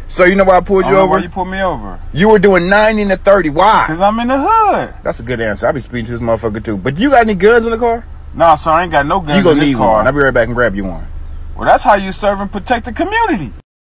So you know why I pulled you over? Why you pulled me over? You were doing 90 and 30. Why? Because I'm in the hood. That's a good answer. I be speeding to this motherfucker too. But you got any guns in the car? Nah, sir, I ain't got no guns in this car. You gonna need one. I'll be right back and grab you one. Well, that's how you serve and protect the community.